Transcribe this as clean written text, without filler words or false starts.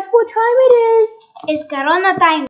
guess what time it is? It's Corona time.